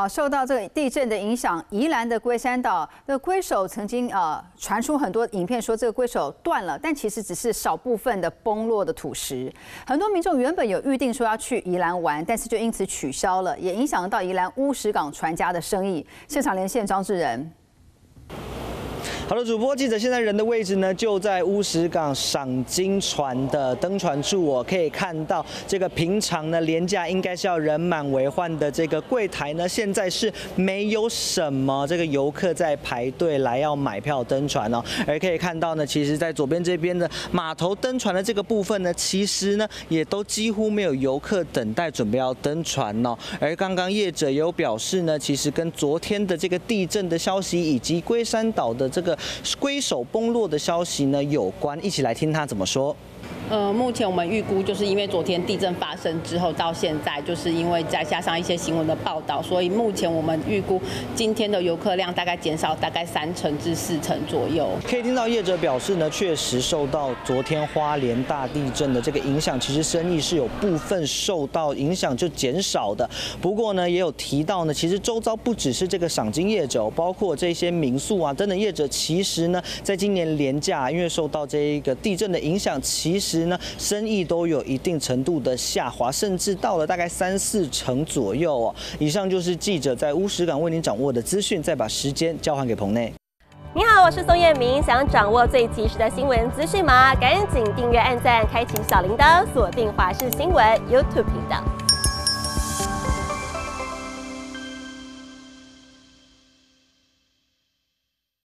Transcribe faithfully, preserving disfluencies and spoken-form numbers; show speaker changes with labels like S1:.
S1: 受到这个地震的影响，宜兰的龟山岛的龟手曾经呃传出很多影片，说这个龟手断了，但其实只是少部分的崩落的土石。很多民众原本有预定说要去宜兰玩，但是就因此取消了，也影响到宜兰乌石港船家的生意。现场连线张志仁。
S2: 好的，主播记者现在人的位置呢，就在乌石港赏金船的登船处，我可以看到这个平常呢廉价应该是要人满为患的这个柜台呢，现在是没有什么这个游客在排队来要买票登船哦。而可以看到呢，其实在左边这边的码头登船的这个部分呢，其实呢也都几乎没有游客等待准备要登船哦。而刚刚业者也有表示呢，其实跟昨天的这个地震的消息以及龟山岛的这个 龟手崩落的消息呢有关，一起来听他怎么说。
S3: 呃，目前我们预估就是因为昨天地震发生之后到现在，就是因为再加上一些新闻的报道，所以目前我们预估今天的游客量大概减少大概三成至四成左右。
S2: 可以听到业者表示呢，确实受到昨天花莲大地震的这个影响，其实生意是有部分受到影响就减少的。不过呢，也有提到呢，其实周遭不只是这个赏金业者，包括这些民宿啊等等业者，其实呢，在今年连假，因为受到这一个地震的影响，其实 呢，生意都有一定程度的下滑，甚至到了大概三四成左右哦。以上就是记者在乌石港为您掌握的资讯，再把时间交还给棚内。
S4: 你好，我是宋彦明。想掌握最及时的新闻资讯吗？赶紧订阅、按赞、开启小铃铛，锁定华视新闻 YouTube 频道。